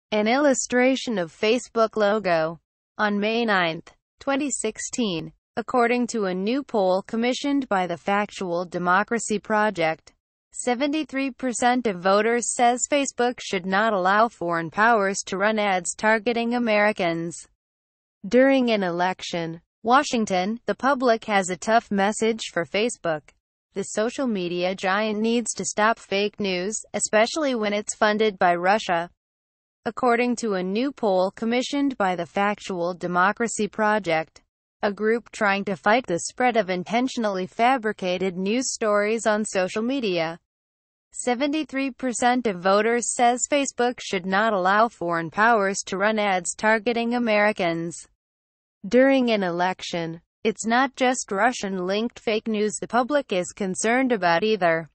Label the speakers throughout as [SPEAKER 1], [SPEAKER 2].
[SPEAKER 1] An illustration of Facebook logo. On May 9, 2016, according to a new poll commissioned by the Factual Democracy Project, 73% of voters says Facebook should not allow foreign powers to run ads targeting Americans during an election. Washington, the public has a tough message for Facebook. The social media giant needs to stop fake news, especially when it's funded by Russia. According to a new poll commissioned by the Factual Democracy Project, a group trying to fight the spread of intentionally fabricated news stories on social media, 73% of voters says Facebook should not allow foreign powers to run ads targeting Americans during an election. It's not just Russian-linked fake news the public is concerned about either.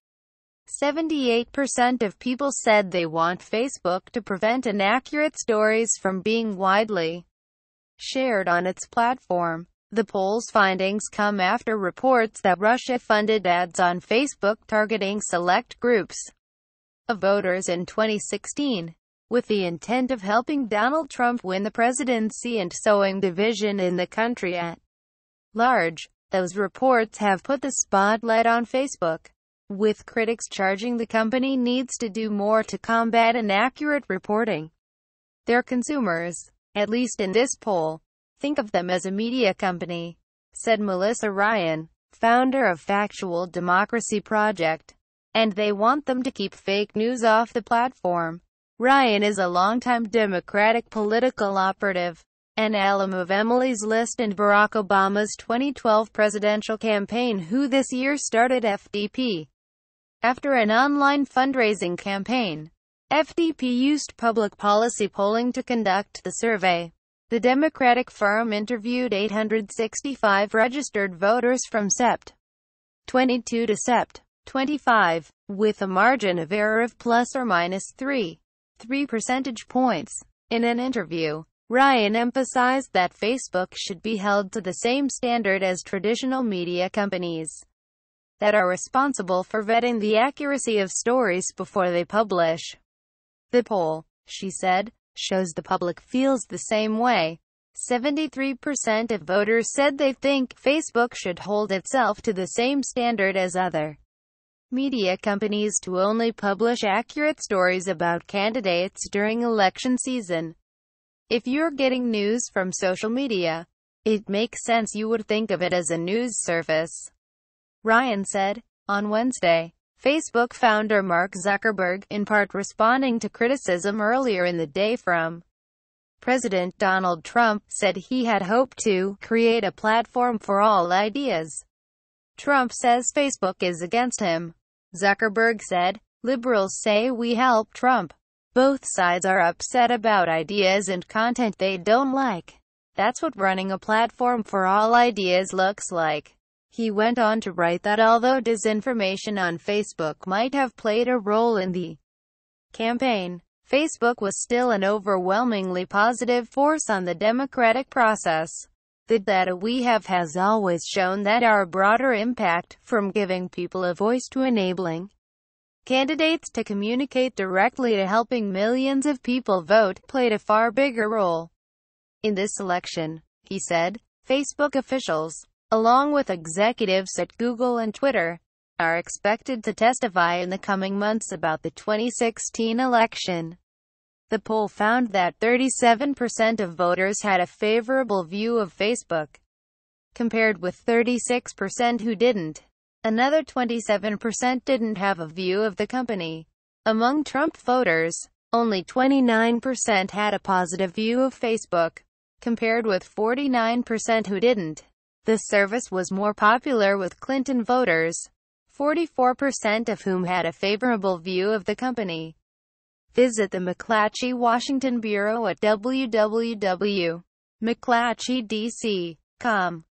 [SPEAKER 1] 78% of people said they want Facebook to prevent inaccurate stories from being widely shared on its platform. The poll's findings come after reports that Russia funded ads on Facebook targeting select groups of voters in 2016, with the intent of helping Donald Trump win the presidency and sowing division in the country at large. Those reports have put the spotlight on Facebook, with critics charging the company needs to do more to combat inaccurate reporting. Their consumers, at least in this poll, think of them as a media company, said Melissa Ryan, founder of Factual Democracy Project, and they want them to keep fake news off the platform. Ryan is a longtime Democratic political operative, an alum of Emily's List and Barack Obama's 2012 presidential campaign, who this year started FDP. After an online fundraising campaign, FDP used public policy polling to conduct the survey. The Democratic firm interviewed 865 registered voters from Sept. 22 to Sept. 25, with a margin of error of plus or minus 3 percentage points. In an interview, Ryan emphasized that Facebook should be held to the same standard as traditional media companies that are responsible for vetting the accuracy of stories before they publish. The poll, she said, shows the public feels the same way. 73% of voters said they think Facebook should hold itself to the same standard as other media companies to only publish accurate stories about candidates during election season. If you're getting news from social media, it makes sense you would think of it as a news service, Ryan said. On Wednesday, Facebook founder Mark Zuckerberg, in part responding to criticism earlier in the day from President Donald Trump, said he had hoped to create a platform for all ideas. Trump says Facebook is against him. Zuckerberg said, "Liberals say we help Trump. Both sides are upset about ideas and content they don't like. That's what running a platform for all ideas looks like." He went on to write that although disinformation on Facebook might have played a role in the campaign, Facebook was still an overwhelmingly positive force on the democratic process. The data we have has always shown that our broader impact, from giving people a voice to enabling candidates to communicate directly to helping millions of people vote, played a far bigger role in this election, he said. Facebook officials, along with executives at Google and Twitter, are expected to testify in the coming months about the 2016 election. The poll found that 37% of voters had a favorable view of Facebook, compared with 36% who didn't. Another 27% didn't have a view of the company. Among Trump voters, only 29% had a positive view of Facebook, compared with 49% who didn't. The service was more popular with Clinton voters, 44% of whom had a favorable view of the company. Visit the McClatchy Washington Bureau at www.mcclatchydc.com.